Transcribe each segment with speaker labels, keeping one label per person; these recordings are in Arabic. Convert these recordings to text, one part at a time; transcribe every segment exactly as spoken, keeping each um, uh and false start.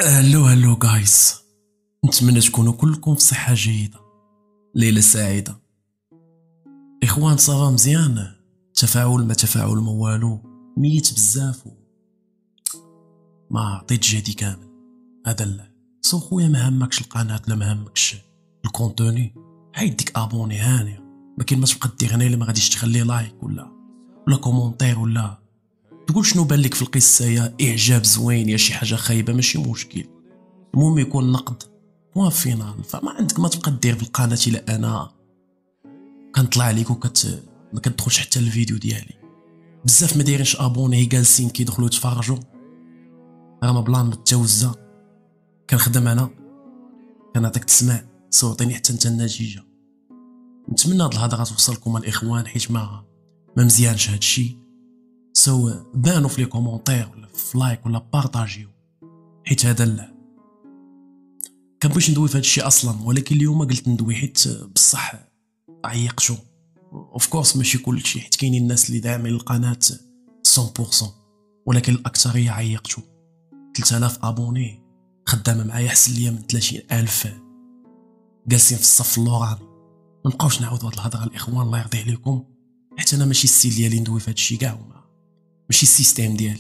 Speaker 1: هلو هلو جايز، نتمنى تكونوا كلكم في صحة جيدة. ليلة سعيدة إخوان. صافا مزيان، تفاعل ما تفاعل ما والو، ميت بزاف ما عطيت جهدي كامل. هذا لا سو خويا، ما همكش القناة لا ما همكش الكونتوني، حيد ديك ابوني هانية. ما كاين ما تبقى دير غير الا ما غاديش تخلي لايك ولا ولا كومونتير ولا تقول شنو بان لك في القصه، يا اعجاب زوين يا شي حاجه خايبه ماشي مشكل، المهم يكون نقد بوان فينال. فما عندك ما تبقى دير في القناه الا انا كنطلع عليك وكت ما كتدخلش حتى الفيديو ديالي. بزاف ما دايرينش ابوني، جالسين كيدخلوا يتفرجوا. انا بلان متجوزه كنخدم انا، كنعطيك تسمع صوتيني حتى انت النتيجه. نتمنى هاد الهضره توصلكم الاخوان، حيت ما ما مزيانش هادشي. سو بانوا في لي كومونتير ولا في لايك ولا بارطاجيو، حيت هذا لا كنبغيش ندوي في هادشي اصلا، ولكن اليوم قلت ندوي حيت بصح عيقتو. اوف كورس ماشي كلشي، حيت كاينين الناس اللي داعمين القناه مية بالمية، ولكن الاكثريه عيقتو. ثلاثة آلاف ابوني خدامه معايا حسن ليا من ثلاثين ألف جالسين في الصف اللوراني. ما نبقاوش نعاودوا هاد الهضره الاخوان، الله يرضي عليكم، حيت انا ماشي السيل ديالي ندوي في هادشي كاع، ماشي السيستيم ديالي.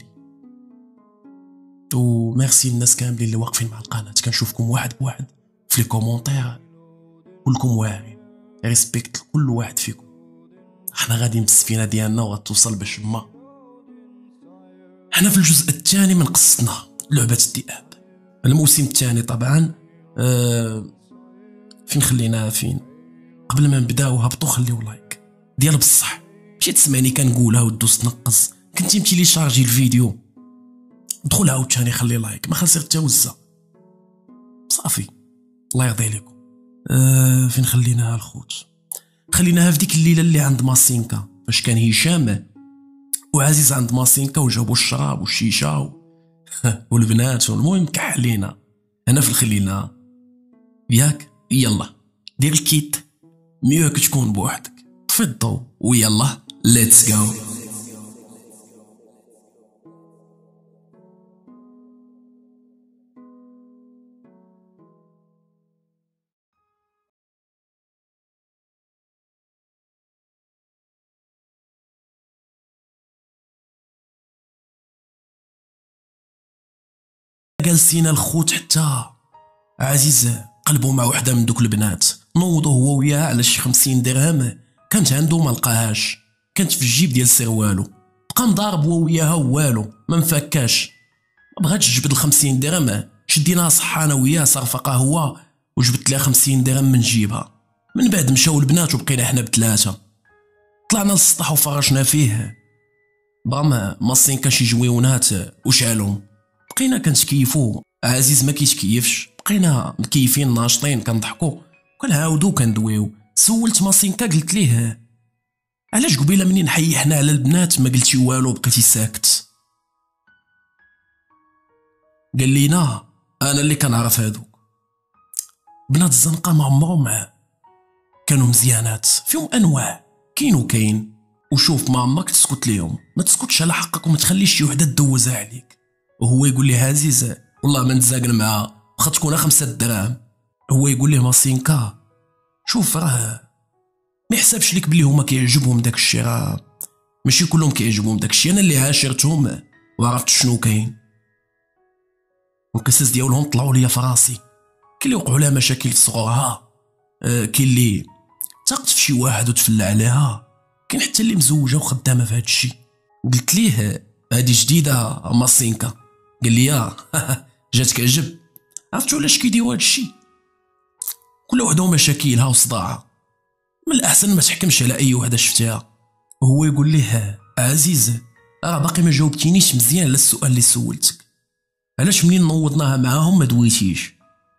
Speaker 1: و ميرسي الناس كاملين اللي واقفين مع القناه، كنشوفكم واحد بواحد في لي كومونتير، كلكم واعرين، ريسبكت لكل واحد فيكم. حنا غاديين بالسفينه ديالنا وغتوصل باش ما. حنا في الجزء الثاني من قصتنا لعبه الذئاب، الموسم الثاني طبعا. أه فين خليناها؟ فين قبل ما نبداو هبطوا خليو لايك ديال بصح، مشي تسمعني كنقولها ودوز تنقص، كنتي متي لي شارجي الفيديو دخل عاوتاني خلي لايك، ما خسر حتى وزه صافي. الله يرضي عليكم. أه فين خليناها الخوت؟ خليناها في ديك الليله اللي عند ماسينكا، فاش كان هشام وعزيز عند ماسينكا وجابوا الشراب والشيشه و... والبنات، والمهم كحلينا انا في الخلينا ياك. يلا دير الكيت، ميوك تكون بوحدك، طفي الضو ويلا ليتس جو. جالسين الخوت حتى عزيز قلبو مع وحده من دوك البنات، نوضو هو وياها على شي خمسين درهم كانت عنده ما لقاهاش، كانت في الجيب ديال سروالو، بقى مضارب هو وياها والو ما مفكاش. ما بغاتش تجبد الخمسين درهم، شديناها صحة انا وياه صرفة قهوة وجبت لها خمسين درهم من جيبها. من بعد مشاو البنات وبقينا حنا بثلاثة، طلعنا للسطح وفرشنا فيه. بغا ماصين كان شي جويونات وشعلهم، بقينا كنتكيفو. عزيز ما كيتكيفش، بقينا مكيفين ناشطين كنضحكوا كنعاودو كندويو. سولت ماسينكا قلت ليه علاش قبيله منين حيحنا على البنات ما قلتي والو بقيتي ساكت؟ قال لينا انا اللي كنعرف هادوك بنات الزنقه ما عمرهم كانوا مزيانات، فيهم انواع كاين وكاين. وشوف ما عمرك تسكت ليهم، ما تسكتش على حقك وما تخليش شي وحده تدوزها عليك. وهو يقول لي عزيز والله ما نتزاقن معها واخا تكون خمسة دراهم. هو يقول ليه ماسينكا شوف راه ما يحسبش ليك بلي هما كيعجبهم داك الشيء، راه ماشي كلهم كيعجبهم داك الشيء. انا اللي عاشرتهم وعرفت شنو كاين، والقصص ديالهم طلعوا ليا في راسي. كاين اللي وقعوا لها مشاكل في صغرها، آه كاين اللي تاقت في شي واحد وتفلى عليها، كاين حتى اللي مزوجه وخدامه في هذا الشيء. قلت ليه هذه جديده ماسينكا؟ قال لي يا جاتك عجب. عرفتوا علاش كيديروا هذا الشيء؟ كل وحده ومشاكلها وصداعها، من الاحسن ما تحكمش على اي وحده شفتيها. وهو يقول ليه عزيز راه باقي ما جاوبتينيش مزيان على السؤال اللي سولتك، علاش منين نوضناها معاهم ما دويتيش؟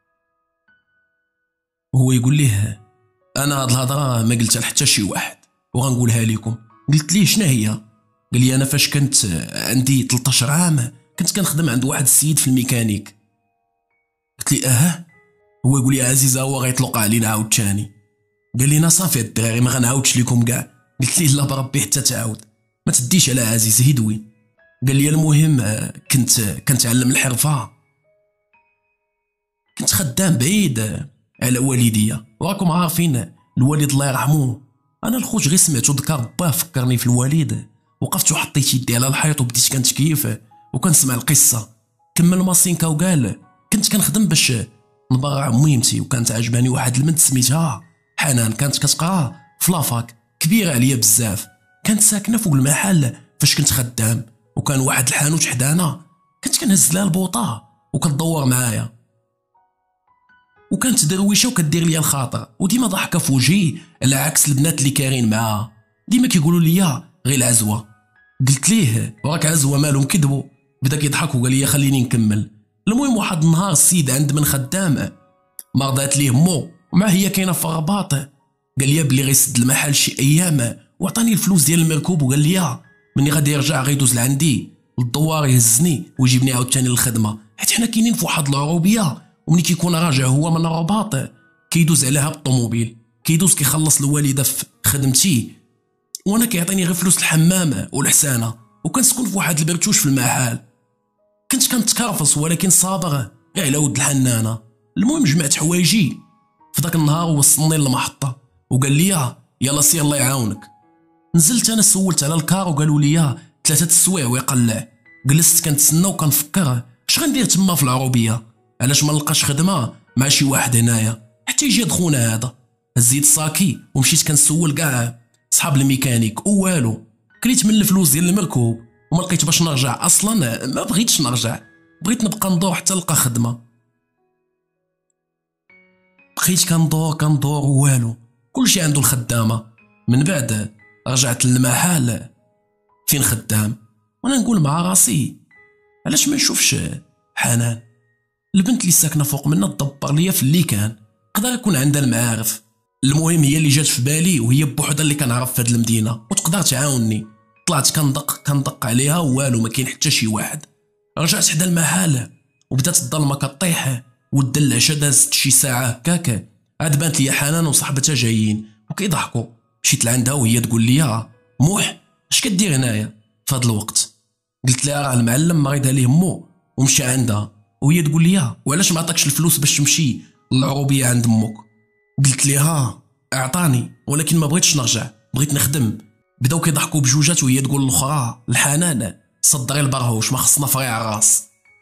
Speaker 1: وهو يقول ليه انا هاد الهضره ما قلتها لحتى شي واحد وغنقولها لكم. قلت ليه شنو هي؟ قال لي انا فاش كنت عندي ثلاثة عشر عام كنت كنخدم عند واحد السيد في الميكانيك. قلت لي اه. هو يقول لي عزيز هو غيطلق علينا عاوتاني. قال لينا صافي الدراري ما غنعاودش لكم كاع. قلت ليه لا بربي حتى تعاود ما تديش على عزيز هيدوي. قال لي المهم كنت كنتعلم الحرفه كنت خدام بعيد على والديا، وراكم عارفين الوالد الله يرحمه. انا الخوت غير سمعتو ذكر باه فكرني في الوالد، وقفت وحطيت يدي على الحيط وبديت كنتكيف وكنسمع القصه. كمل ماسينكا وقال كنت كنخدم باش نبرع ميمتي، وكانت عجباني واحد البنت سميتها حنان، كانت كتقرا في لافاك، كبيره عليا بزاف. كانت ساكنه فوق المحل فاش كنت خدام، وكان واحد الحانوت حدانا كنت كنهز لها البوطه وكتدور معايا، وكانت درويشه وكدير ليا الخاطر، وديما ضحكه في وجهي على عكس البنات اللي كارين معاها، ديما كيقولوا لي غير العزوه. قلت ليه وراك عزوه مالهم كذبوا؟ بدا كيضحك وقال لي خليني نكمل. المهم واحد النهار السيد عند من خدام مرضات ليه مو، ومع هي كاينه في الرباط، قال لي بلي غيسد المحل شي ايام، وعطاني الفلوس ديال المركوب، وقال لي مني غادي يرجع غيدوز لعندي للدوار يهزني ويجيبني عاوتاني للخدمه، حيت حنا كاينين في واحد العروبيه، ومني كيكون راجع هو من الرباط كيدوز عليها بالطوموبيل، كيدوز كيخلص الوالده في خدمتي، وانا كيعطيني غير فلوس الحمام والحسانه، وكنسكن في واحد البرتوش في المحل. كنت كنتكرفص ولكن صابر غير على ود الحنانه. المهم جمعت حوايجي في ذاك النهار ووصلني للمحطه، وقال لي يلا سير الله يعاونك. نزلت انا سولت على الكار وقالوا لي ثلاثه السوايع ويقلع. جلست كنتسنى وكنفكر اش غندير تما في العروبيه، علاش ما نلقاش خدمه مع شي واحد هنايا حتى يجي هاد خونا هذا. هزيت صاكي ومشيت كنسول كاع صحاب الميكانيك والو، كليت من الفلوس ديال المركوب وما لقيت باش نرجع، اصلا ما بغيتش نرجع، بغيت نبقى ندور حتى نلقى خدمه. بقيت كندور كندور والو، كلشي عنده الخدامه. من بعد رجعت للمحل فين خدام، وانا نقول مع راسي علاش ما نشوفش حنان، البنت اللي ساكنه فوق منا تدبر ليا في اللي كان، قدر يكون عندها المعارف. المهم هي اللي جات في بالي، وهي بوحدها اللي كنعرف في هاد المدينه وتقدر تعاونني. طلعت كندق كندق عليها والو، ما كاين حتى شي واحد. رجعت حدا المحل وبدات الظلمه كطيح، ود العشاء دازت شي ساعه هكاك، عاد بانت لي حنان وصاحبتها جايين وكيضحكوا. مشيت لعندها وهي تقول لي موح اش كدير هنايا في هاد الوقت؟ قلت لها راه المعلم مريض عليه مو ومشى عندها، وهي تقول لي وعلاش ما عطاكش الفلوس باش تمشي للعروبيه عند امك؟ قلت لها اعطاني ولكن ما بغيتش نرجع، بغيت نخدم. بداو كيضحكوا بجوجات، وهي تقول الاخرى الحنان صدري البرهوش ما خصنا فريع الراس،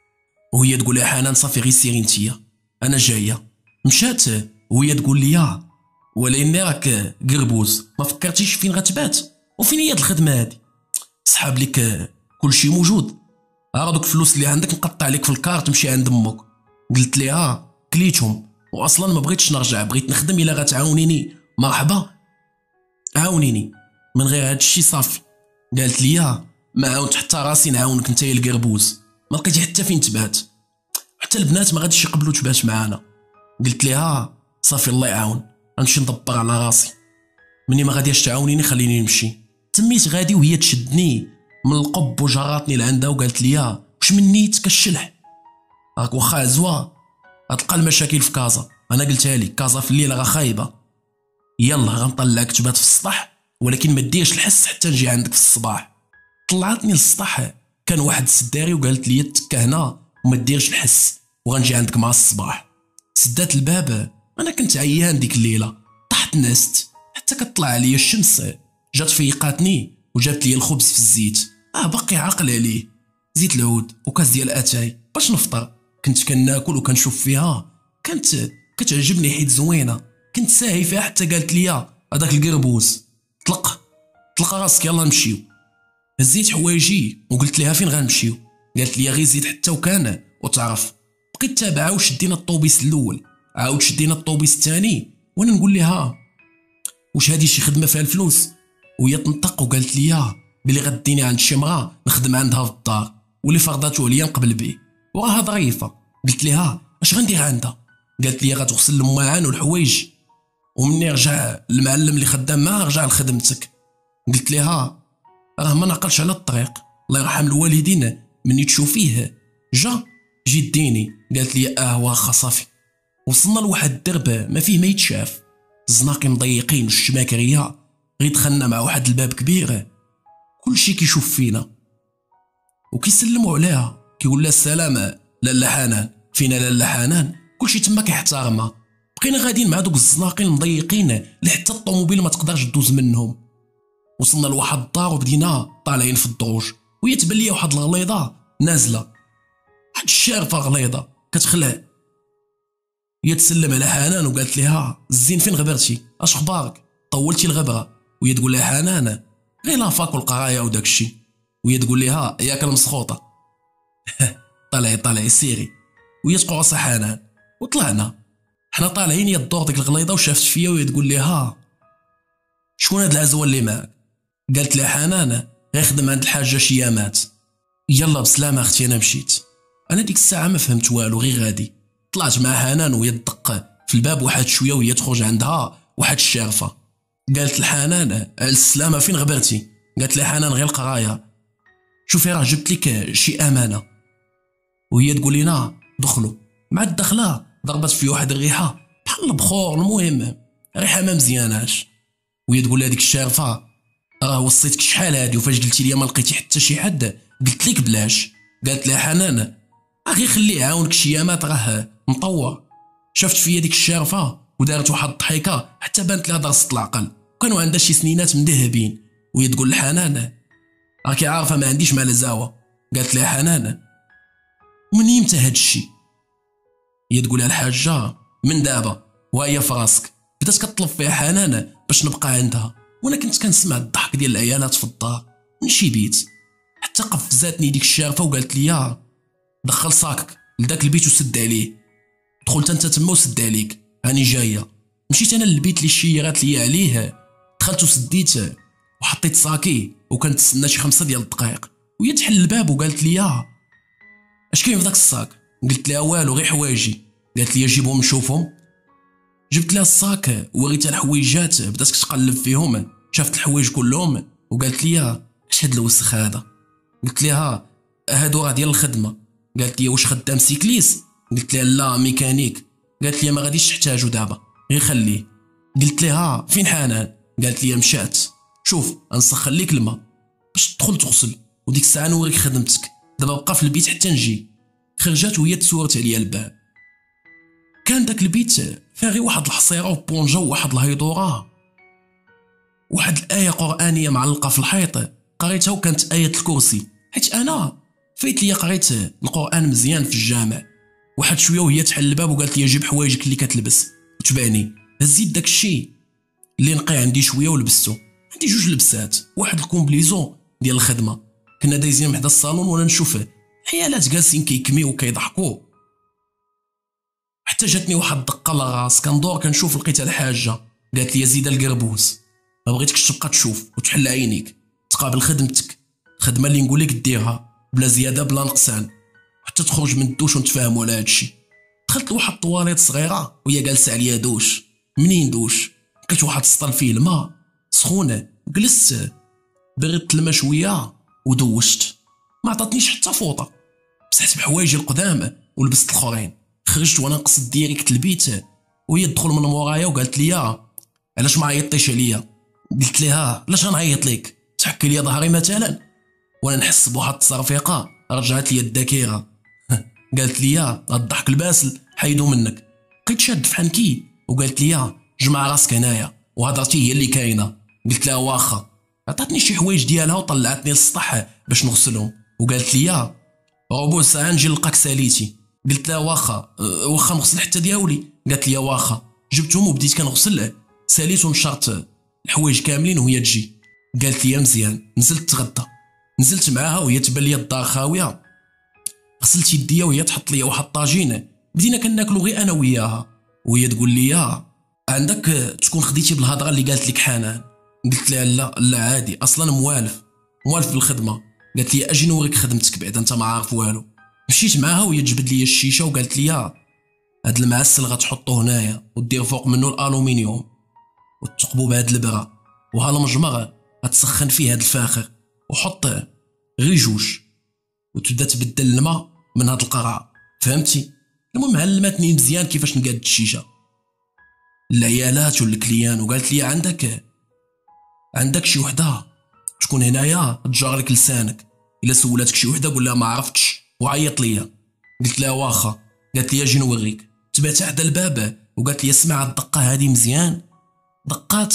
Speaker 1: وهي تقول يا حنان صافي غير سيري نتيا انا جايه. مشات وهي تقول لي ولاني راك قربوز ما فكرتيش فين غتبات وفين هي الخدمه هادي؟ سحاب لك كلشي موجود، ها دوك الفلوس اللي عندك نقطع لك في الكارت تمشي عند امك. قلت لها كليتهم واصلا ما بغيتش نرجع، بغيت نخدم، الا غتعاونيني مرحبا عاونيني، من غير هاد الشيء صافي. قالت لي ما عاونت حتى راسي نعاونك انت يا القربوز، ما لقيتي حتى فين تبات، حتى البنات ما غاديش يقبلوا تبات معانا. قلت لها صافي الله يعاون، غنمشي ندبر على راسي، مني ما غاديش تعاونيني خليني نمشي. تميت غادي وهي تشدني من القب وجراتني لعندها وقالت لي واش من نيت كالشلح، راك واخا عزوه غتلقى المشاكل في كازا. انا قلتها لك كازا في الليل راه خايبه، يلا غنطلعك تبات في السطح ولكن ما ديرش الحس حتى نجي عندك في الصباح. طلعتني للسطح، كان واحد السداري وقالت لي تكا هنا وما ديرش الحس وغنجي عندك مع الصباح. سدات الباب، انا كنت عيان ديك الليله، طحت نست حتى كطلع عليا الشمس، جات فيقاتني وجابت لي الخبز في الزيت، اه باقي عاقل عليه، زيت العود وكاس ديال اتاي باش نفطر. كنت كناكل وكنشوف فيها، كانت كتعجبني حيت زوينه، كنت ساهي فيها حتى قالت لي هذاك القربوز طلق طلق راسك يلا نمشيو. هزيت حوايجي وقلت لها فين غنمشيو؟ قالت لي غير زيد حتى وكان وتعرف. بقيت تابعه وشدينا الطوبيس الاول، عاود شدينا الطوبيس الثاني، وانا نقول لها واش هادي شي خدمه فيها الفلوس؟ وهي تنطق وقالت لي بلي غديني عند شي مراه نخدم عندها في الدار واللي فرضاتو عليا نقبل بيه وراها ظريفه. قلت لها اش غندير عندها؟ قالت لي غتغسل الماعن والحوايج، ومني رجع المعلم اللي خدام معاه رجع لخدمتك. قلت لها راه ما نعقلش على الطريق، الله يرحم الوالدين مني تشوفيه جا جي ديني. قالت لي اه واخا صافي. وصلنا لواحد الدرب ما فيه ما يتشاف، الزناقي مضيقين والشماكريه، غير دخلنا مع واحد الباب كبير، كلشي كيشوف فينا وكيسلموا عليها، كيقول لها السلام لاله حنان. فينا لاله حنان؟ كلشي تما كيحترمها. بقينا غاديين مع دوك الزناقين المضيقين اللي حتى الطوموبيل ما تقدرش دوز منهم. وصلنا لواحد الدار وبدينا طالعين في الدروج، وهي تبان ليا واحد الغليظه نازله، واحد الشارفه غليظه كتخلع. هي تسلم على حنان وقالت لها الزين فين غبرتي؟ اش خبارك؟ طولتي الغبره. وهي تقول لها حنان غير لافاك والقرايه وداك الشيء. وهي تقول لها ياك المسخوطه. طلعي طلعي سيري. وهي تقرصها حنان وطلعنا. حنا طالعين يا الدور ديك الغليظه وشافت فيا وهي تقول لها شكون هاد العزوه اللي معاك؟ قالت لها حنان غير خدم عند الحاجه شيامات. يلا بسلامه اختي انا مشيت. انا ديك الساعه ما فهمت والو غير غادي. طلعت مع حنان وهي تدق في الباب واحد شويه وهي تخرج عندها واحد الشارفه. قالت لحنان على السلامه فين غبرتي؟ قالت لها حنان غير القرايه. شوفي راه جبت لك شي امانه. وهي تقول لنا دخلوا. مع الدخله ضربت في واحد الريحه بحال البخور، المهم ريحه ما مزياناش. وهي تقول لها ديك الشارفه راه وصيتك شحال هادي وفاش قلتي لي ما لقيتي حتى شي حد قلت لك بلاش. قالت لها حنان اخي خليه يعاونك شيامات راه مطور. شافت فيا ديك الشارفه ودارت واحد الضحكه حتى بانت لها درست العقل وكانوا عندها شي سنينات مذهبين. وهي تقول لحنان راكي عارفه ما عنديش مع الزاوه. قالت لها حنان من يمتى هاد الشي؟ هي تقول لها الحاجه من دابا وهي في راسك. بدات كطلب فيها حنان باش نبقى عندها، وانا كنت كنسمع الضحك ديال العيالات في الدار من شي بيت. حتى قفزاتني ديك الشارفه وقالت لي دخل صاكك لذاك البيت وسد عليه. دخلت انت تما وسد عليك، هاني جايه. مشيت انا للبيت اللي شيرات لي عليه، دخلت وسديت وحطيت صاكي وكنت تسنى شي خمسه ديال الدقائق. وهي تحل الباب وقالت لي اش كاين في داك الصاك؟ قلت لها والو غير حوايجي. قالت لي جيبهم نشوفهم. جبت لها الصاك وريتها الحويجات، بدات كتقلب فيهم شافت الحوايج كلهم وقالت لي اش هاد الوسخ هذا؟ قلت لها هادو راه ديال الخدمه. قالت لي واش خدام سيكليس؟ قلت لها لا ميكانيك. قالت لي ما غاديش تحتاجو دابا غير خليه. قلت لها فين حنان؟ قالت لي مشات. شوف غنسخن ليك الماء باش تدخل تغسل وديك الساعه نوريك خدمتك، دابا بقى في البيت حتى نجي. خرجات وهي تسورت عليا الباب. كان داك البيت فيه غير واحد الحصيره وبونجا وواحد الهيدوره، واحد الايه قرانيه معلقه في الحيط قريتها وكانت ايه الكرسي، حيت انا فايت لي قريت القران مزيان في الجامع. واحد شويه وهي تحل الباب وقالت لي جيب حوايجك اللي كتلبس وتبعني. هزيت داك الشيء اللي نقي عندي شويه ولبستو. عندي جوج لبسات، واحد الكومبليزون ديال الخدمه، كنا دايزين حدا الصالون وانا نشوف عيالات جالسين كيكميو وكيضحكوا. حتى جاتني واحد الدقه لراس، كندور كنشوف لقيتها الحاجه. قالت لي زيد القربوز، ما بغيتكش تبقى تشوف وتحل عينيك، تقابل خدمتك، الخدمه اللي نقول لك ديرها بلا زياده بلا نقصان، حتى تخرج من الدوش ونتفاهموا على هادشي. دخلت لواحد الطواليط صغيره وهي جالسه عليا دوش. منين دوش؟ لقيت واحد السطل فيه الماء سخونه، جلست بغيت الماء شويه ودوشت. ما عطاتنيش حتى فوطه، مسحت بحوايجي القدام ولبست الاخرين. خرجت وانا نقصد ديريكت البيت وهي تدخل من مورايا وقالت لي علاش ما عيطتيش عليا؟ قلت لها علاش غنعيط لك؟ تحكي لي ظهري مثلا؟ وانا نحس بواحد التصرفيقه رجعت لي الذاكره. قالت لي الضحك الباسل حيدو منك. بقيت شاد في حنكي وقالت لي جمع راسك هنايا وهضرتي هي اللي كاينه. قلت لها واخا. عطاتني شي حوايج ديالها وطلعتني للسطح باش نغسلهم وقالت لي ربع ساعه نجي نلقاك ساليتي. قلت لها واخا واخا نغسل حتى دياولي. قالت لي واخا. جبتهم وبديت كنغسل، ساليت ونشرت الحوايج كاملين وهي تجي. قالت لي مزيان. نزلت تغدى، نزلت معاها وهي تبان لي الدار خاويه. غسلت يديا وهي تحط لي واحد الطاجين، بدينا كناكلو غير انا وياها. وهي تقول لي عندك تكون خديتي بالهضره اللي قالت لك حنان؟ قلت لها لا لا عادي، اصلا موالف موالف بالخدمه. قالت لي اجي نوريك خدمتك بعدا انت ما عارف والو. مشيت معاها وهي تجبد لي الشيشه وقالت لي هاد المعسل غتحطو هنايا ودير فوق منه الالومنيوم وتثقبو بهاد البرا، وها المجمر غتسخن فيه هاد الفاخر وحط غير جوج وتبدا تبدل الماء من هاد القرعه، فهمتي؟ المهم علمتني مزيان كيفاش نقاد الشيشه العيالات والكليان. وقالت لي عندك عندك شي وحده تكون هنايا تجار لك لسانك، الا سولاتك شي وحده قول لها ما عرفتش وعيط ليا. قلت لها واخا. قالت لي اجي نوريك. تبعت حدا الباب وقالت لي اسمع الدقه هذه مزيان. دقات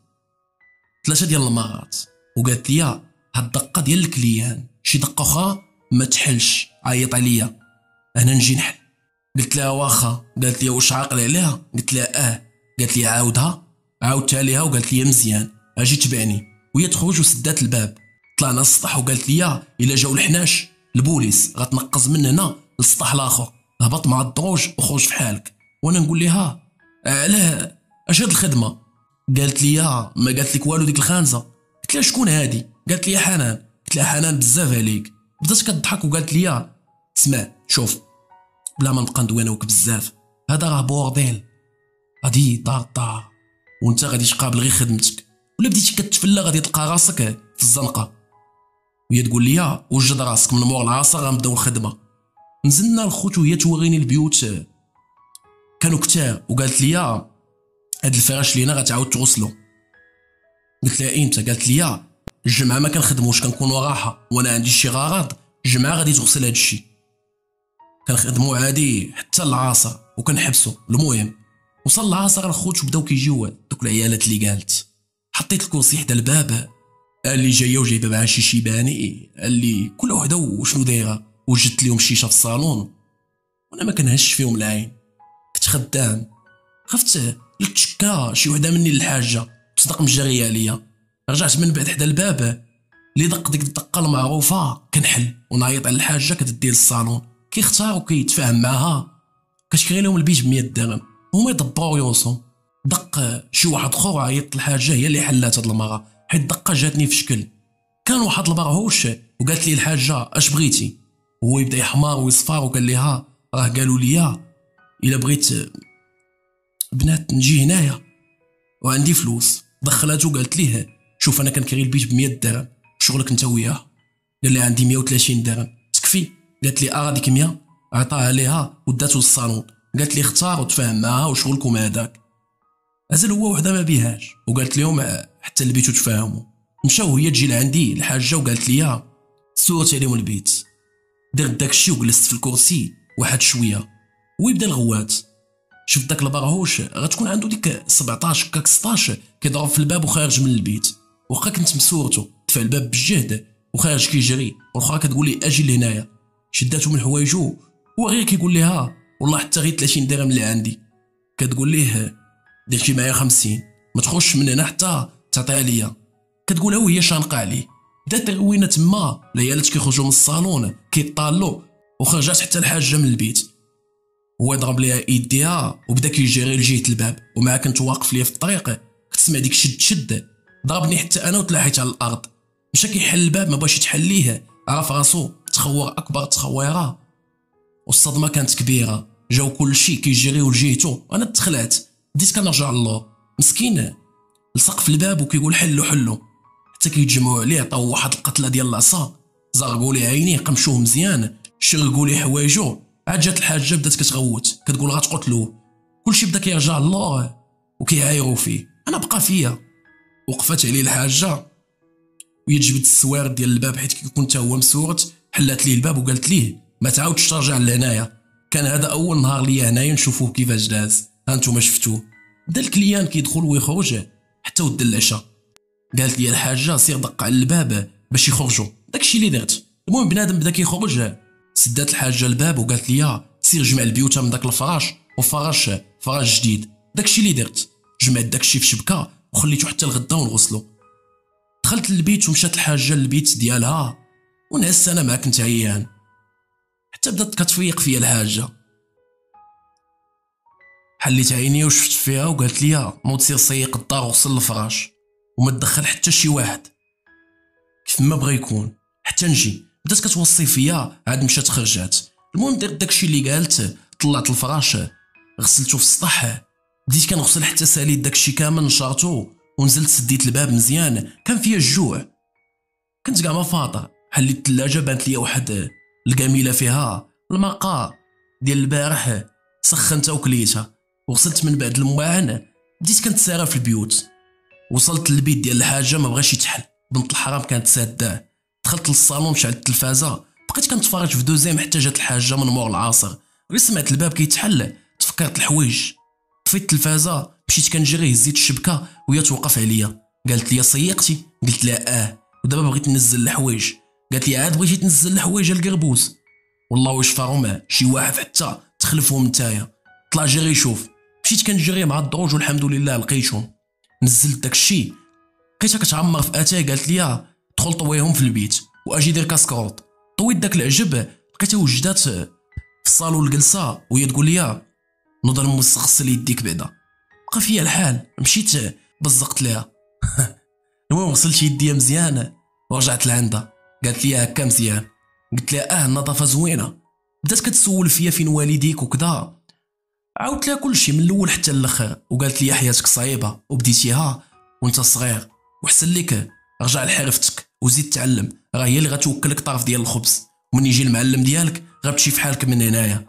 Speaker 1: ثلاثه ديال المرات وقالت لي هاد الدقه ديال الكليان، شي دقه اخرى ما تحلش. عيط عليا انا نجي نحل. قلت لها واخا. قالت لي واش عاقل عليها؟ قلت لها اه. قالت لي عاودها. عاودتها ليها وقالت لي مزيان اجي تبعني. وهي تخرج وسدات الباب. طلعنا للسطح وقالت لي الا جاو الحناش البوليس غتنقز من هنا للسطح الاخر، هبط مع الدروج وخرج في حالك. وانا نقول لها علاه اش هاد الخدمه؟ قالت لي ما قالت لك والو ديك الخانزه. قلت لها شكون هادي؟ قالت لي حنان. قلت لها حنان بزاف عليك. بدات كتضحك وقالت لي اسمع شوف بلا ما نبقى ندوينوك بزاف، هذا راه بورديل، غادي دار الدار وانت غادي تقابل غير خدمتك، ولا بديتي كتفلى غادي تلقى راسك في الزنقه. وهي تقول لي وجد راسك من مور العصر غنبداو الخدمه. نزلنا الخوت وهي توريني البيوت كانوا كتار وقالت لي هاد الفراش لينا غتعاود تغسلو. قلت لها امتى؟ قالت لي الجمعه ما كنخدموش كنكونوا راحه، وانا عندي شي غراض الجمعه غادي تغسل هاد الشيء. كنخدموا عادي حتى العصر وكنحبسوا. المهم وصل العصر الخوت وبداو كيجيو دوك العيالات اللي قالت. حطيت الكرسي حدا الباب، قال لي جايه وجايبه معها شي شيباني، قال لي كل وحده وشنو دايره، وجدت لهم شيشه في الصالون وانا ما كنهش فيهم العين. كنت خدام، خفت لتشكا شي وحده مني للحاجه تصدق مجريه عليا. رجعت من بعد حدا الباب اللي دق ديك الدقه المعروفه كنحل ونعيط على الحاجه كتدي للصالون. كيختار وكيتفاهم معاها، كتشري لهم البيت ب مية درهم هما يدبروا ريوسهم. دق شي واحد اخر عيط الحاجه هي اللي حلات هاد المره، حيت الدقه جاتني في شكل كان واحد البرهوش. وقالت لي الحاجه اش بغيتي؟ هو يبدا يحمار ويصفار وقال لها راه قالوا لي الا بغيت بنات نجي هنايا وعندي فلوس. دخلاتو قالت ليه شوف انا كنكري البيت ب مية درهم، شغلك انت وياه. قال لي عندي مية وثلاثين درهم تكفي؟ قالت لي اه هذيك مية. عطاها ليها وداتو للصالون. قالت لي اختار وتفاهم معاها وشغلكم هذاك. ازل هو وحده ما بيهاش وقالت لهم حتى البيت وتفاهموا. مشاو هي تجي لعندي الحاجه وقالت لي صورت عليهم البيت. درت داكشي وجلست في الكرسي واحد شويه ويبدا الغوات. شفت داك البرهوش غتكون عنده ديك سبعطاش هكاك ستاش كيضرب في الباب وخارج من البيت. واخا كنت مسورتو دفع الباب بالجهد وخارج كيجري، والاخرى كتقول لي اجي لهنايا. شداتو من حوايجو هو غير كيقول ليها والله حتى غير ثلاثين درهم اللي عندي. كتقول ليه درتي معايا خمسين ما تخرجش من هنا حتى تعطيها ليا. كتقولها وهي شانقه عليه. بدات الروينه تما العيالات كيخرجوا من الصالون كيطالوا وخرجات حتى الحاجه من البيت. هو يضرب ليها ايديها وبدا كيجري لجهه الباب، ومع كنت واقف ليا في الطريق كتسمع ديك شد شد. ضربني حتى انا وتلاحيت على الارض. مشى كيحل الباب ما بغاش يتحل ليه، عرف راسو تخور اكبر تخويره والصدمه كانت كبيره. جاو كلشي كيجريو لجهتو، انا تخلعت بديت كنرجع للور. مسكين لصق في الباب وكيقول حلو حلو، حتى كيتجمعوا عليه عطاو واحد القتله ديال العصا، زرقوا ليه عينيه قمشوه مزيان، شرقوا ليه حوايجو. عاد جات الحاجه بدات كتغوت كتقول غتقتلوه. كلشي بدا كيرجع للور وكيعايروا فيه. انا بقى فيا وقفات عليه الحاجه وهي تجبد السوار ديال الباب حيت كيكون حتى هو مسورت. حلات ليه الباب وقالت ليه ما تعاودش ترجع لهنايا، كان هذا اول نهار ليا هنايا نشوفوه كيفاش داز. ها نتوما شفتوه. بدا الكليان كيدخل ويخرج حتى ود العشاء. قالت لي الحاجه سير دق على الباب باش يخرجوا. داكشي اللي درت. المهم بنادم بدا كيخرج، سدات الحاجه الباب وقالت لي سير جمع البيوت من داك الفراش وفراش فراش جديد. داكشي اللي درت، جمعت داكشي في شبكه وخليته حتى الغدا ونغسلو. دخلت للبيت ومشات الحاجه للبيت ديالها ونعست انا ما كنت عيان. حتى بدات كتفيق فيا الحاجه. حليت عيني وشفت فيها وقالت لي نوض سير سيق الدار وغسل الفراش وما تدخل حتى شي واحد كيف ما بغى يكون حتى نجي. بدات كتوصي فيا عاد مشات خرجات. المهم درت داكشي اللي قالت، طلعت الفراش غسلته في السطح، بديت كنغسل حتى ساليت داكشي كامل نشرته ونزلت سديت الباب مزيان. كان فيا الجوع كنت كاع ما فاطر. حليت الثلاجه بانت لي واحد القميله فيها المرقه ديال البارح سخنتها وكليتها وغسلت. من بعد المواعن بديت كنتسارى في البيوت. وصلت للبيت ديال الحاجه ما بغاش يتحل، بنت الحرام كانت ساداه. دخلت للصالون شعلت التلفازه بقيت كنتفرج في دوزيام حتى جات الحاجه من مور العصر. غير سمعت الباب كيتحل تفكرت الحوايج، طفيت التلفازه، مشيت كنجري، هزيت الشبكه وهي توقف عليا، قالت لي سيقتي؟ قلت لها اه، ودابا بغيت ننزل الحوايج. قالت لي عاد بغيتي تنزل الحوايج القربوس؟ والله واش فاهم شي واحد حتى تخلفهم نتايا. طلع جري شوف. مشيت كنجري مع الدروج والحمد لله لقيتهم. نزلت داكشي لقيتها كتعمر في اتاي، قالت لي دخل طويهم في البيت واجي دير كاسكروط. طويت داك العجب لقيتها وجدات في الصالون الجلسه وهي تقول لي نوض نمس غسل يديك بعدا. بقى فيا الحال، مشيت بزقت ليها المهم غسلت يديا مزيان ورجعت لعندها. قالت لي هكا مزيان؟ قلت لها اه النظافه زوينه. بدات كتسول فيا فين والديك وكذا، عاودت لها كلشي من الاول حتى الاخر، وقالت لي حياتك صعيبه وبديتيها وانت صغير، وحسن لك رجع لحرفتك وزيد تعلم، راه هي اللي غتوكلك طرف ديال الخبز، ومن يجي المعلم ديالك غتمشي في حالك من هنايا.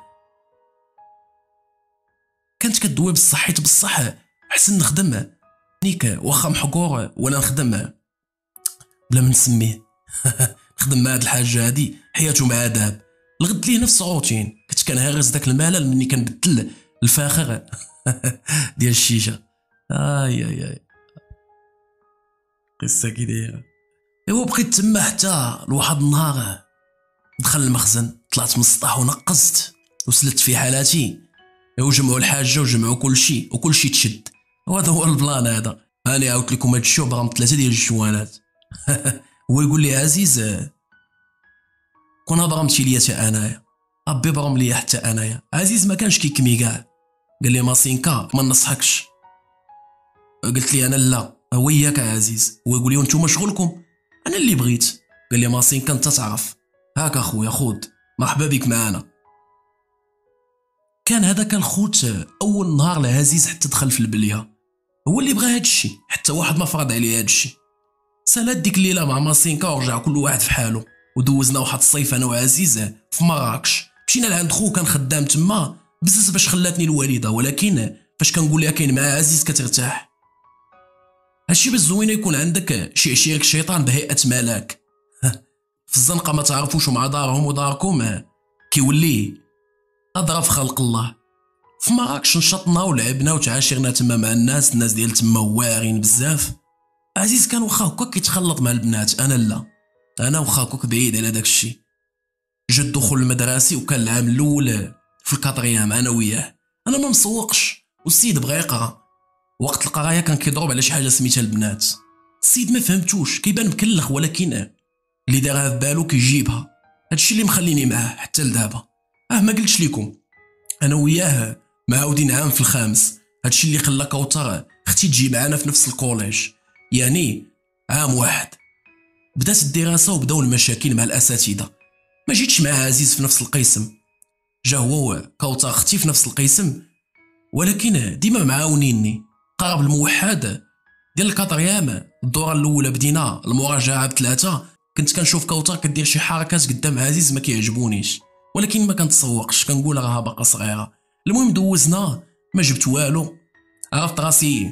Speaker 1: كانت كدوي بصح، حيت بصح حسن نخدم نيك واخا محقور ولا نخدم بلا ما نسميه نخدم مع هاد الحاجه هادي حياته مع داب. الغد ليه نفس الروتين، كنت كنهرس داك الملل مني كنبدل الفاخر ديال الشيشه. اي اي اي قصه كي دايره. ايوا بقيت تما حتى لواحد النهار دخل المخزن، طلعت من السطح ونقزت وسلت في حالاتي. ايوا جمعوا الحاجه وجمعوا كلشي وكلشي تشد، وهذا هو البلان هذا. انا عاودت لكم هاد الشوب راه ثلاثه ديال الجوانات هو يقول لي عزيز كون برمتي ليا حتى انايا، ربي برم ليا حتى انايا. عزيز ما كانش كيكمي كاع، قال لي ماسينكا ما نصحكش. قلت لي انا لا، هو ياك عزيز. هو يقول لي وانتم شغلكم؟ انا اللي بغيت. قال لي ماسينكا انت تعرف، هاك اخويا خود مرحبا بك معانا. كان هذاك الخوت اول نهار لعزيز حتى دخل في البليه، هو اللي بغى هاد الشيء، حتى واحد ما فرض عليه هاد الشيء. سالات ديك الليله مع ماسينكا ورجع كل واحد في حاله، ودوزنا واحد الصيف انا وعزيز في مراكش. مشينا لعند خو كان خدام تما بزز باش خلاتني الوالده، ولكن فاش كنقول لها كاين مع عزيز كترتاح. هادشي بالزوينه يكون عندك شي عشيرك شيطان بهيئه ملاك في الزنقه ما تعرفوش مع دارهم وداركم كيولي اضرب في خلق الله. في مراكش نشطنا ولعبنا وتعاشرنا تما مع الناس، الناس ديال تما واعرين بزاف. عزيز كان واخا هكا كيتخلط مع البنات، انا لا، انا واخا هكاك بعيد على داك الشيء. جا الدخول المدرسي وكان العام الاول في الكاتريام انا وياه. انا ما مسوقش والسيد بغى يقرا، وقت القرايه كان كيضرب على شي حاجه سميتها البنات. السيد ما فهمتوش، كيبان مكلخ ولكن اللي دارها في بالو كيجيبها. هادشي اللي مخليني معاه حتى لدابا. اه ما قلتش لكم انا وياه معاودين عام في الخامس، هادشي اللي خلى كوثر اختي تجي معانا في نفس الكوليج، يعني عام واحد. بدات الدراسه وبداو المشاكل مع الاساتذه، ما جيتش مع عزيز في نفس القسم. جا هو كوثر اختي في نفس القسم، ولكن ديما معاونيني. قرب الموحد ديال الكاتريام الدوره الاولى بدينا المراجعه بثلاثه، كنت كنشوف كوثر كدير شي حركات قدام عزيز ما كيعجبونيش، ولكن ما كنتسوقش، كنقول راها باقا صغيره. المهم دوزنا ما جبت والو، عرفت راسي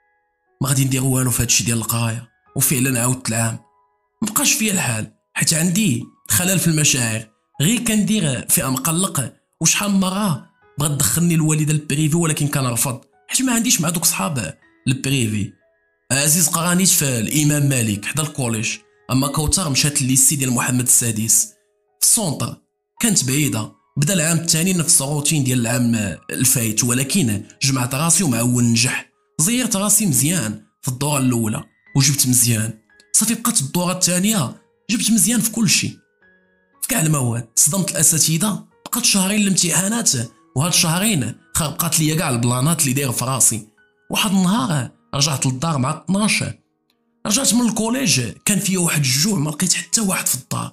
Speaker 1: ما غادي ندير والو في هادشي ديال القرايه. وفعلا عاودت العام مبقاش فيا الحال، حيت عندي خلل في المشاعر، غير كندير فئه مقلق. وشحال من مره بغات تدخلني الوالده البريفي ولكن كنرفض، حيت ما عنديش مع دوك صحاب البريفي. عزيز قرانيت في الامام مالك حدا الكوليج، اما كوثر مشات لليسي ديال محمد السادس في السونطر، كانت بعيده. بدا العام الثاني نفس الروتين ديال العام الفايت، ولكن جمعت راسي ومعول ننجح. زيرت راسي مزيان في الدوره الاولى وجبت مزيان، صافي بقات الدوره الثانيه جبت مزيان في كل شيء، في كاع المواد. صدمت الاساتذه، بقات شهرين الامتحانات، وهاد الشهرين خربقات ليا كاع البلانات اللي داير في راسي. واحد النهار رجعت للدار مع اثناش، رجعت من الكوليج كان فيا واحد الجوع، ما لقيت حتى واحد في الدار.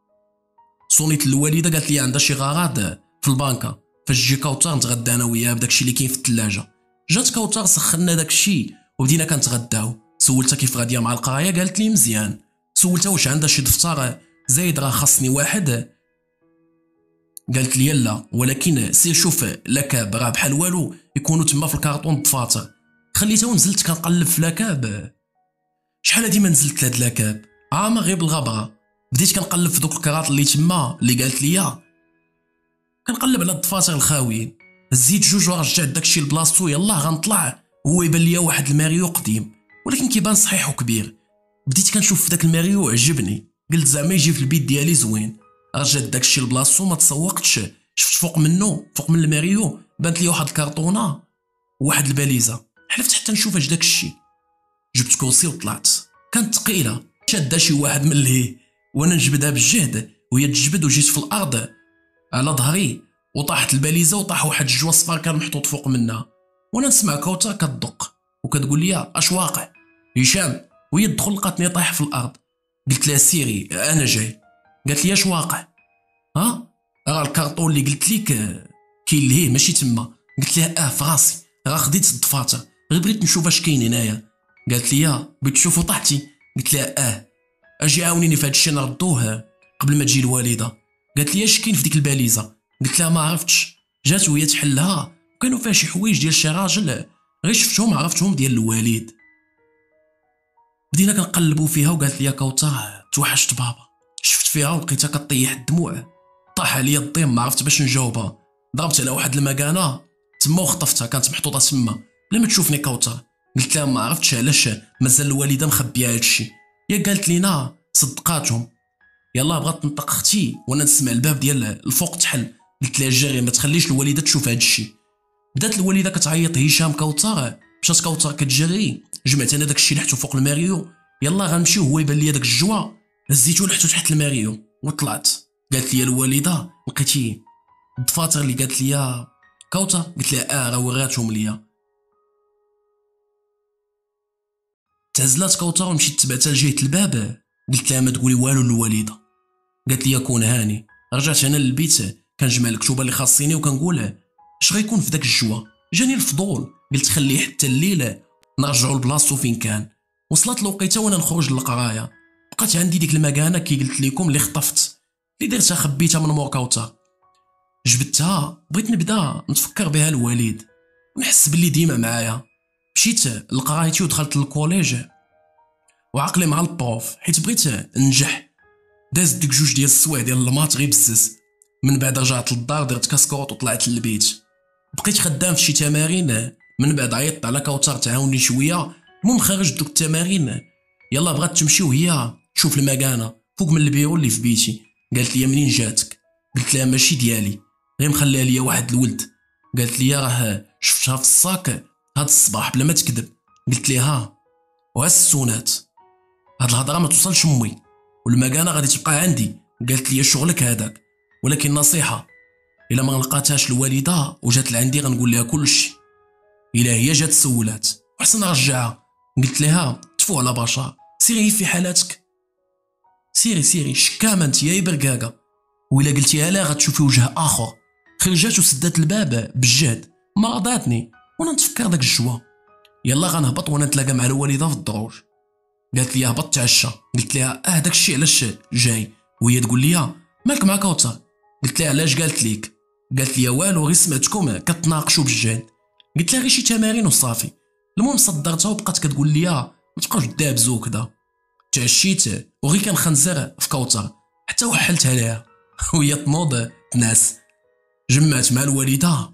Speaker 1: صونيت للوالده قالت لي عندها شي غراض في البنكه، فاش تجي كوثر نتغدى انا وياها بداكشي اللي كاين في الثلاجه. جات كوثر سخنا داكشي وبدينا كنتغداو. سولتها كيف غاديه مع القرايه، قالت لي مزيان. سولتها واش عندها شي دفتر زايد راه خاصني واحد، قالت لي لا، ولكن سير شوف لاكاب راه بحال والو يكونوا تما في الكارطون الدفاتر. خليتها ونزلت كنقلب في لاكاب. شحال هادي ما نزلت لهاد لاكاب، عامه غير بالغبره. بديت كنقلب في دوك الكراط اللي تما اللي قالت لي، كنقلب على الدفاتر الخاويين. زيد جوج ورجعت داكشي لبلاصتو. يلاه غنطلع. هو يبان ليا واحد الماريو قديم ولكن كيبان صحيح وكبير. بديت كنشوف في داك الماريو عجبني، قلت زعما يجي في البيت ديالي زوين. رجعت داكشي لبلاصتو ما تسوقتش. شفت فوق منه فوق من الماريو بانت لي واحد الكارطونه وواحد الباليزه. حلفت حتى نشوف اش داكشي. جبت كرسي وطلعت. كانت ثقيله، شاده شي واحد من اللي وانا نجبدها بالجهد وهي تجبد، وجيت في الارض على ظهري وطاحت الباليزه وطاح واحد الجوا صفار كان محطوط فوق منها. وانا نسمع كوثر كتدق وكتقول لي اش واقع هشام، وهي تدخل لقاتني طايح في الارض. قلت لها سيري انا جاي. قالت لي اش واقع؟ ها راه الكارطون اللي قلت لك كاين لهيه ماشي تما. قلت لها اه في راسي، راه خديت الضفاطه غير بغيت نشوف اش كاين هنايا. قالت لي بغيت تشوفو طحتي؟ قلت لها اه. اجي عاونيني في هذا الشيء نردوه قبل ما تجي الوالده. قالت لي اش كاين في ديك الباليزه؟ قلت لها ما عرفتش. جات وهي تحلها وكانوا فيها شي حوايج ديال شي راجل غير شفتهم عرفتهم ديال الوالد. بدينا كنقلبوا فيها وقالت لي كوثر توحشت بابا. شفت فيها ولقيتها كطيح الدموع. طاح عليا الضيم ما عرفت باش نجاوبها. ضربت على واحد المكانه تما وخطفتها، كانت محطوطه تما بلا ما تشوفني كوثر. قلت لها ما عرفتش علاش مازال الوالده مخبيه هادشي. هي قالت لينا صدقاتهم. يلا بغات تنطق اختي وانا نسمع الباب ديال الفوق تحل. قلت لها جري ما تخليش الوالده تشوف هادشي. بدات الوالده كتعيط هشام كوثر. مشات كوثر كتجري. جمعت انا داكشي اللي حطو فوق الماريو. يلا غنمشيو. هو يبان لي داك الجوا هزيتو لحتو تحت الماريو وطلعت. قالت لي الوالده لقيتي الدفاتر اللي قالت لي كوثر؟ قلت لها اه راه وراتهم ليا. تعزلات كوثر ومشيت تبعتها لجهه الباب. قلت لها ما تقولي والو للوالده. قالت لي كون هاني. رجعت انا للبيت كنجمع الكتوبه اللي خاصيني وكنقول اش غيكون في داك الجوا. جاني الفضول قلت خليه حتى الليل نرجعو لبلاصتو فين كان. وصلت الوقيته وانا نخرج للقرايه. بقات عندي ديك المكانه كي قلت لكم اللي خطفت اللي درتها خبيتها من مور كوثر. جبدتها بغيت نبدا نتفكر بها الوالد ونحس باللي ديما معايا. مشيت لقرايتي ودخلت للكوليج وعقلي مع البروف حيت بغيت ننجح. داز ديك جوج ديال السوايع ديال المات غير بزز. من بعد رجعت للدار درت كاسكوط وطلعت للبيت. بقيت خدام في شي تمارين. من بعد عيطت على كوثر تعاوني شويه. المهم خرجت دوك التمارين. يلا بغات تمشي وهي تشوف المكانه فوق من البيرو اللي في بيتي. قالت لي منين جاتك؟ قلت لها ماشي ديالي غير مخليها ليا واحد الولد. قالت لي راه شفتها في الصاك هاد الصباح بلا ما تكذب. قلت لها وها السونات هاد الهضره ما توصلش امي والمكانه غادي تبقى عندي. قالت لي شغلك هذاك ولكن نصيحه الا ما لقاتهاش الوالده وجات لعندي غنقول لها كلشي. الا هي جات سولات وحسن نرجعها. قلت لها تفو على بشر سيري في حالاتك. سيري سيري شكامه انت يا برقاقه. وإلا قلتيها لا غتشوفي وجه اخر. خرجات وسدات الباب بالجهد. ما رضاتني وانا نتفكر داك الجوا. يلا غنهبط وانا نتلاقى مع الوالده في الدروج. قالت لي هبط تعشى. قلت لها اه داك الشيء علاش جاي؟ وهي تقول لي مالك مع كوثر؟ قلت لها علاش قالت ليك؟ قالت لي والو غير سمعتكم كتناقشوا بالجهد. قلت لها غير شي تمارين وصافي. المهم صدرتها وبقات كتقول لي ما تبقاوش دابزو كذا. تعشيت وغير كنخنزر في كوثر حتى وحلت عليها وهي تنوض تناس. جمعت مع الوالده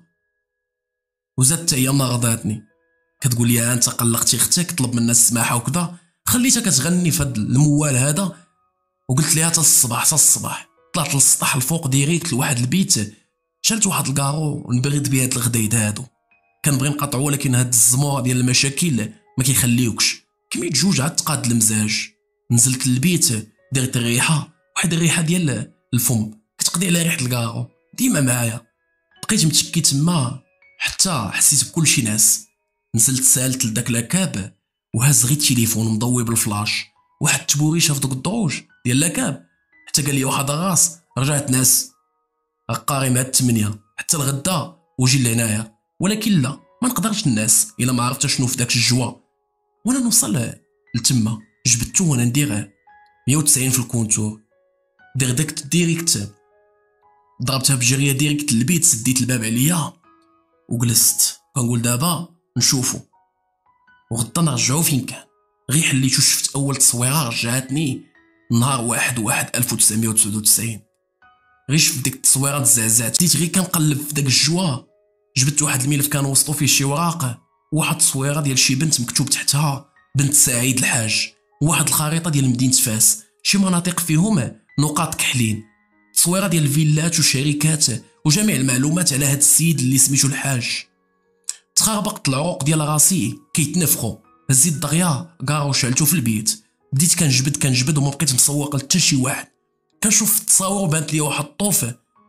Speaker 1: وزادت هي ما رضاتني. كتقول لي انت قلقتي اختك طلب منا السماحه وكذا. خليتها كتغني في هذا الموال هذا وقلت لها حتى الصباح حتى الصباح. طلعت للسطح الفوق ديريكت لواحد البيت. شلت واحد الكارو ونبرد بيه هاد الغدايد هادو. كنبغي نقطعو ولكن هاد الزمور ديال المشاكل ما كيخليوكش. كميت جوج عاد تقاد المزاج. نزلت للبيت درت الريحه واحد الريحه ديال الفم كتقضي على ريحه الكارو ديما معايا. بقيت متشكي تما حتى حسيت بكلشي ناس. نزلت سالت لداك لاكاب وهز غير التليفون مضوي بالفلاش. واحد التبوريشه في دوك الدروج ديال لاكاب حتى قال لي واحد الراس رجعت ناس. قاري مع الثمانية حتى الغدا وجي لهنايا. ولكن لا ما نقدرش الناس الا ما عرفت شنو في داك الجوا. وانا نوصل لتما جبدتو وانا ندير مية وتسعين في الكونتور. ديردكت ديريكت ضربتها بجريه ديريكت للبيت. سديت الباب عليا وجلست كنقول دابا نشوفو وغدا نرجعو فين كان. غير حليت وشفت اول تصويره رجعتني نهار واحد واحد ألف وتسعمية وتسعة وتسعين. غير شفت ديك التصويره تزعزعت. بديت غير كنقلب في داك الجوا جبت واحد الملف كان وسطو فيه شي وراق، واحد التصويره ديال شي بنت مكتوب تحتها بنت سعيد الحاج، وواحد الخريطه ديال مدينه فاس، شي مناطق فيهم نقاط كحلين، تصويره ديال الفيلات وشركات وجميع المعلومات على هاد السيد اللي سميتو الحاج. تخربقت العروق ديال راسي كيتنفخوا، هزيت دغيا كاع وشعلتو في البيت، بديت كنجبد كنجبد وما بقيت مسوق لحتى شي واحد. كنشوف التصاور بانت لي واحد الطوف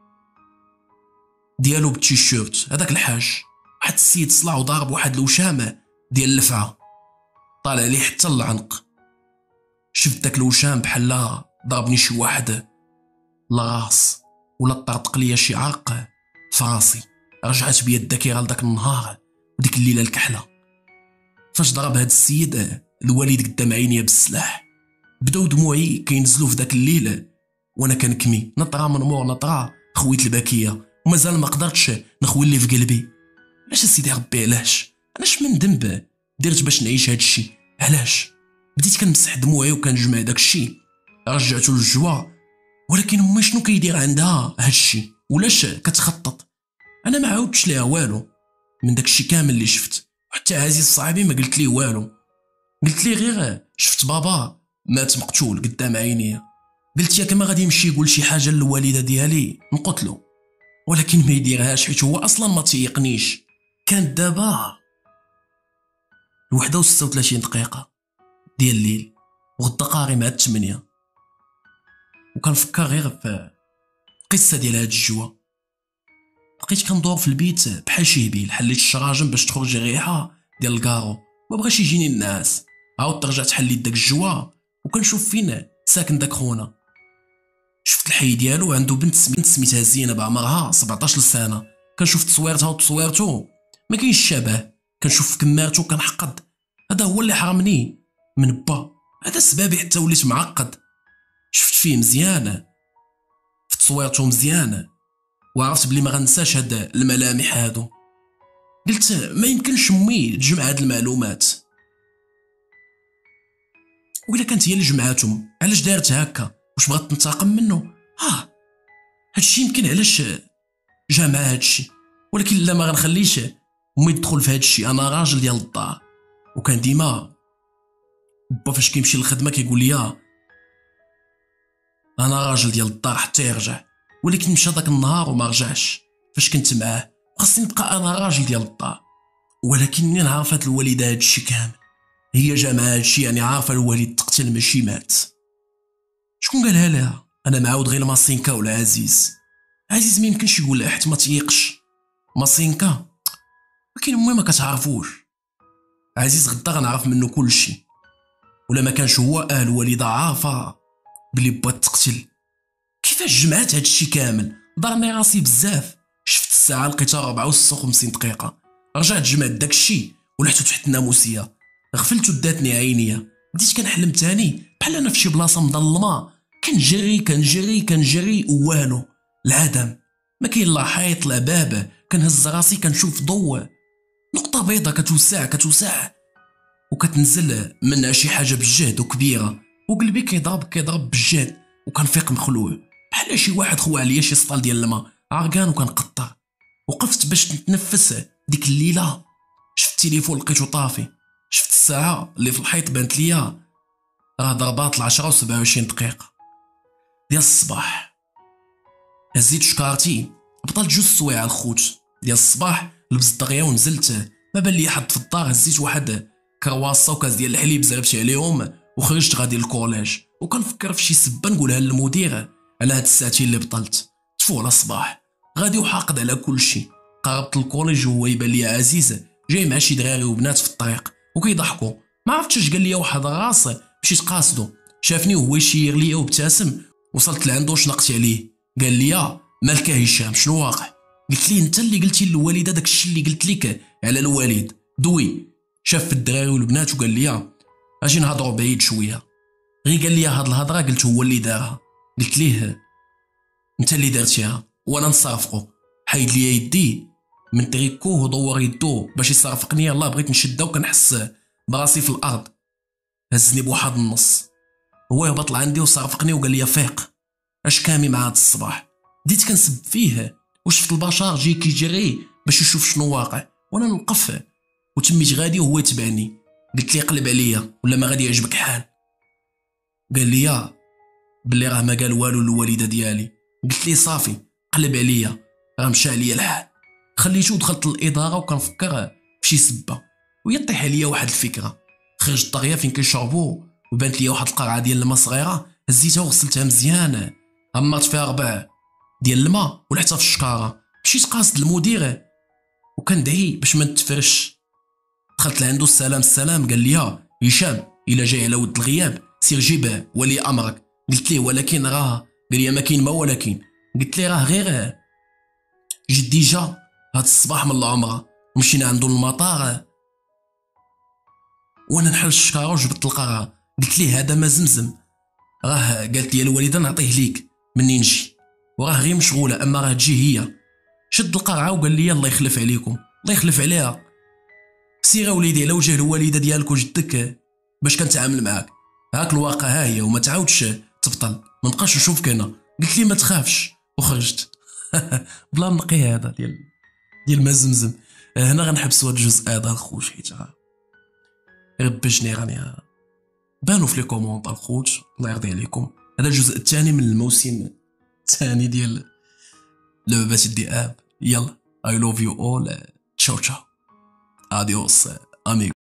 Speaker 1: ديالو بالتيشيرت، هذاك الحاج. واحد السيد صلع وضارب واحد الوشامه ديال اللفعه طالع ليه حتى العنق. شفت داك الوشام بحال ضربني شي واحد لراس ولا طرطق ليا شي عرق في راسي. رجعت بيا الذاكره لداك النهار وديك الليله الكحله فاش ضرب هاد السيد الوالد قدام عينيا بالسلاح. بداو دموعي كينزلوا في داك الليل وانا كنكمي نطره من مور نطره، خويت الباكيه ومازال ما قدرتش نخوي اللي في قلبي. علاش سيدي ربي علاش؟ علاش من ذنب درت باش نعيش هاد الشيء؟ علاش؟ بديت كنمسح دموعي وكنجمع داك الشيء، رجعته للجوا. ولكن امي شنو كيدير عندها هاد الشيء؟ ولاش كتخطط؟ انا ما عاودتش ليها والو من داك الشيء كامل اللي شفت، وحتى عزيز صاحبي ما قلت ليه والو. قلت ليه غير شفت بابا مات مقتول قدام عينيا. قلت ياك ما غادي يمشي يقول شي حاجه للوالده ديالي نقتلو، ولكن ما يديرهاش حيت هو اصلا ما تيقنيش. كانت دابا الوحده وستة وثلاثين دقيقه ديال الليل وغدا قاري مع الثمانية، وكنفكر غير في القصه ديال هاد الجوا. بقيت كندور في البيت بحال شي هبيل، حليت الشراجم باش تخرج الريحه ديال الكارو، ما بغاش يجيني الناس. عاودت رجعت حليت داك الجوا وكنشوف فين ساكن داك خونا. شفت الحي ديالو عنده بنت سميتها زينب عمرها سبعطاش سنه. كنشوف تصويرتها وتصويرتو ما كاينش الشبه. كنشوف كمارتو كنحقد، هذا هو اللي حرمني من با، هذا سبابي حتى وليت معقد. شفت فيه مزيان في تصويرتو مزيان، وعرفت بلي ما غنساش هاد الملامح هادو. قلت ما يمكنش امي تجمع هاد المعلومات، وإلا كانت هي اللي جمعاتهم علاش دارت هكا؟ واش بغات تنتقم منه؟ اه هادشي يمكن علاش جامع هادشي. ولكن لا ما غنخليش امي تدخل في هادشي. انا راجل ديال الدار، وكان ديما با فاش كيمشي للخدمه كيقول لي انا راجل ديال الدار حتى يرجع. ولكن مشى داك النهار وما رجعش فاش كنت معاه، خاصني نبقى انا راجل ديال الدار. ولكن منين عرفت الوالده هادشي كامل؟ هي جامعه هادشي، يعني عارفه الوالد تقتل ماشي مات. شكون قالها لها؟ انا معاود غير ماسينكا ولا عزيز. عزيز ما يمكنش يقول لها حيت ما تيقش. ماسينكا ولكن امي ما كتعرفوش. عزيز غدا غنعرف منه كل شيء، ولا ما كانش هو اهل الوالده عارفه بلي بات تقتل. كيفاش جمعات هاد الشيء كامل؟ ضرني راسي بزاف. شفت الساعه لقيتها ربعة وستة وخمسين دقيقه. رجعت جمعت داك الشيء ولحتو تحت الناموسيه. غفلت وداتني عينيا. بديت كنحلم تاني بحال انا في شي بلاصه مظلمه، كنجري كنجري كنجري والو العدم. ما كاين لا حيط لا باب. كنهز راسي كنشوف ضوء، نقطه بيضه كتوسع كتوسع وكتنزل منها شي حاجه بجهد وكبيره، وقلبي كيضرب كيضرب بجهد. وكنفيق مخلوع بحال شي واحد خوى عليا شي سطال ديال الماء عرقان وكنقطر. وقفت باش نتنفس. ديك الليله شفت التليفون لقيتو طافي. شفت الساعه اللي في الحيط بانت ليا راه ضربات العشرة وسبعة وعشرين دقيقه ديال الصباح. هزيت شكارتي بطلت جوج سوايع الخوت ديال الصباح. لبست دغيا ونزلت، ما بان لي حد في الدار. هزيت واحد كرواسه وكاس ديال الحليب زربت عليهم وخرجت غادي للكوليج. وكنفكر في شي سبه نقولها للمدير على هاد الساعتين اللي بطلت. تفو على الصباح غادي وحاقد على كل شيء. قربت للكوليج وهو يبان لي عزيز جاي مع شي دراري وبنات في الطريق وكيضحكوا. ما عرفتش اش قال لي واحد الراس، مشيت قاصدو. شافني وهو يشير ليا وابتسم. وصلت لعندو وشنقت عليه. قال لي مالك هشام شنو واقع؟ قلت ليه انت اللي قلتي للوالده داك الشيء اللي قلت لك على الوالد. دوي شاف في الدراري والبنات وقال لي اجي نهضروا بعيد شويه. غير قال لي هاد الهضره قلت هو اللي دارها. قلت ليه انت اللي درتيها وانا نصافقو. حيد لي يدي من تريكوه ودور يدو باش يصافقني. يلاه بغيت نشدها وكنحس براسي في الارض. هزني بواحد النص. هو هبط لعندي وصافقني وقال لي فيق اش كامي مع هاد الصباح. بديت كنسب فيه وشفت البشر جاي كيجري باش يشوف شنو واقع، وانا نوقف وتميت غادي وهو يتبعني. قلت لي قلب عليا ولا ما غادي يعجبك حال. قال لي بلي راه ما قال والو للوالده ديالي. قلت لي صافي قلب عليا، راه مشى عليا الحال. خليته ودخلت للاداره وكنفكر فشي سبه، وهي طيح عليا واحد الفكره. خرجت دغيا فين كيشربوا وبانت لي واحد القرعه ديال الماء صغيره، هزيتها وغسلتها مزيان، غمرت فيها ربع ديال الماء ولحتها في الشكاره. مشيت قاصد المدير وكندعي باش ما نتفرش. دخلت لعندو السلام السلام. قال لي هشام الا جاي على ود الغياب سير جيب ولي امرك. قلت ليه ولكن راه، قال لي ما كاين ما ولكن. قلت ليه راه غير جيت ديجا هاد الصباح من العمره مشينا عندو المطار وانا نحل الشكاره وجبت القرعه. قلت ليه هذا ما زمزم، راه قالت لي الوالده نعطيه ليك مني نجي، وراه غير مشغوله اما راه تجي هي. شد القرعه وقال لي الله يخلف عليكم. الله يخلف عليها، سير وليدي على وجه الوالده ديالك وجدك باش كنتعامل معاك. هاك الواقع ها هي وما تعاودش تبطل، ما نبقاش نشوفك هنا. قلت لي ما تخافش وخرجت. بلا نقي هذا ديال ديال ما زمزم. هنا غنحبسوا هذا الجزء هذا الخوت، حيت غبجني راني بانوا في لي كومونط الخوت. الله يرضي عليكم. هذا الجزء الثاني من الموسم الثاني ديال لعبة الذئاب. يلا I love you all. تشاو تشاو. Adios, amigo.